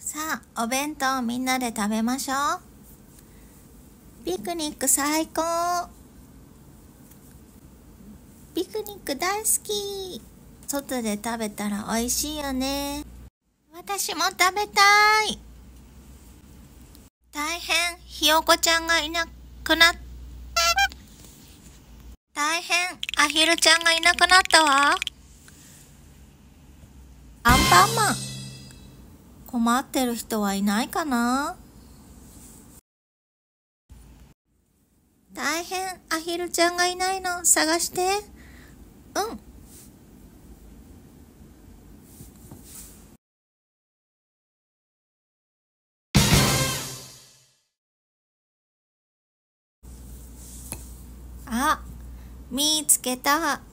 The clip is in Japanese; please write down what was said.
さあ、お弁当みんなで食べましょう。ピクニック最高。ピクニック大好き。外で食べたら美味しいよね。私も食べたい。大変、ひよこちゃんがいなくなっ大変、アヒルちゃんがいなくなったわ。アンパンマン。困ってる人はいないかな？大変、アヒルちゃんがいないの探して。うん。あ、見つけた。